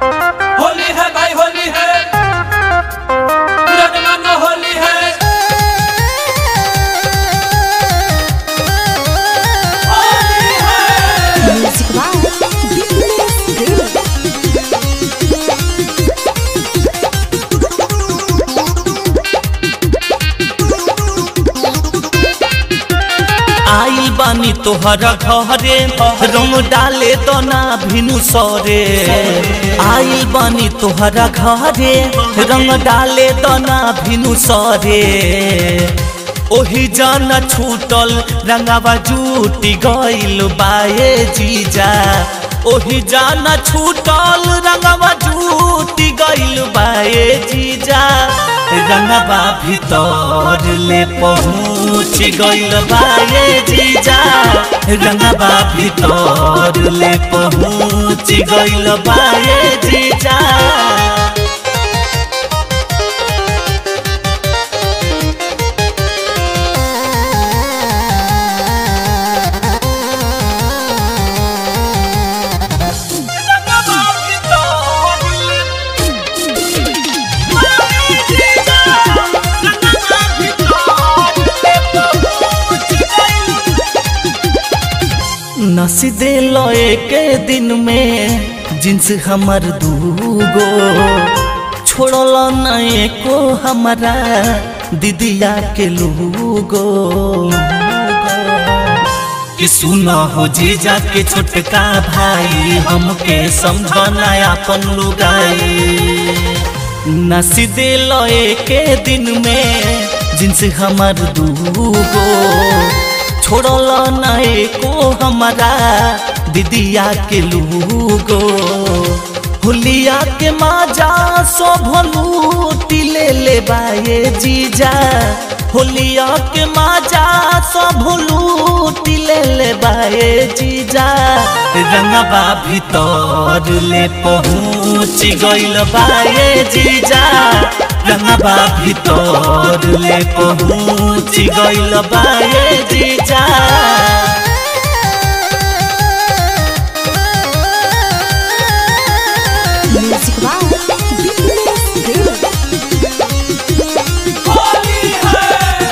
होली है भाई होली है, रंग मानो होली है। होली है म्यूजिक आइल बानी तोहरा घरे रंग डाले तो ना भिनु सरे। आइल बानी तोहरा घरे रंग डाले तो ना भिनु सरे। ओही जाना छूटल रंगावा जूटी गइल बाए जीजा। ओही जाना छूटल रंगावा जूटी गइल बाए जीजा। रंगवा भीतर ले पहुँच गइल बाए जीजा। रंगवा भीतर ले पहुँच गइल बाए जीजा। नसी दिल एक दिन में जिन्स हमर दूगो। छोड़ल न एको हमारा दीदिया के लूगो। कि सुना हो जीजा के छोटका भाई हमके समझना अपन लुगाई। नसी दिल एक दिन में जिन्स हमर दूगो। छोड़ल न एको हमारा दीदिया के लूगो। होलिया के माजा सोभलूटी ले बाए जीजा। होलिया के माजा सोभलूटी ले बाए जीजा। रंगवा भीतर ले पहुँच गइल बाए जीजा। रंगवा भीतर ले पहुँच गइल बाए जीजा। म्यूजिक होली है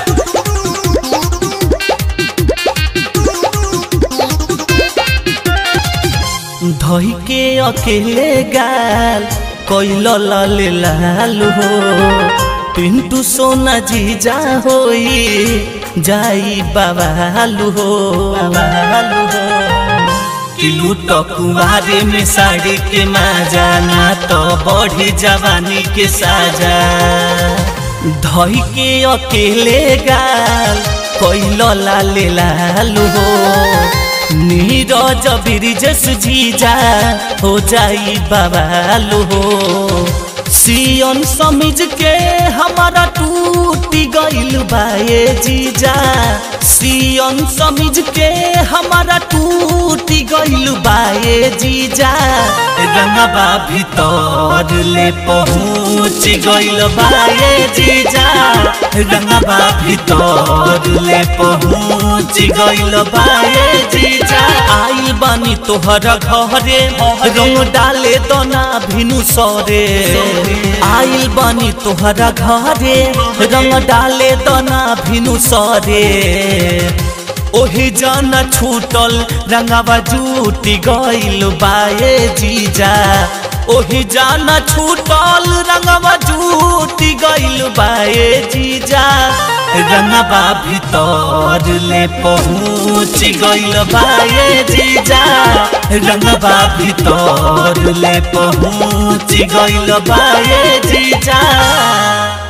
धई के अकेले गाल कोइल लाल लाल हो। पिंटू सोना जीजा होई जाई बवालू हो। किलू तो कुमारे में साड़ी के माजा ना तो बढ़ी जवानी के साजा। धई के अकेले गाल कोइल लाल लाल हो। नीरज ब्रिजेश जीजा हो जाई बवालू हो। सियन समिज के हमारा टूटी गइल बाए जीजा। सियन समिज के हमारा टूटी गइल बाए जीजा। रंगवा भीतर ले पहुँच गइल बाए जीजा। रंगवा भीतर ले पहुँच गइल बाए जीजा। आइल बानी तोहरा घरे रंग डाले तो ना भिनु सरे। आइल बानी तोहरा घरे रंग डाले तो ना भिनु सरे। ओही जाना छूटल रंगावा जूटी गइल बाए जीजा। ओही जाना छूटल रंगावा जूटी गइल बाए जीजा। रंगवा भीतर ले पहुँच गइल बाए जीजा। रंगवा भीतर ले पहुँच गइल बाए जीजा।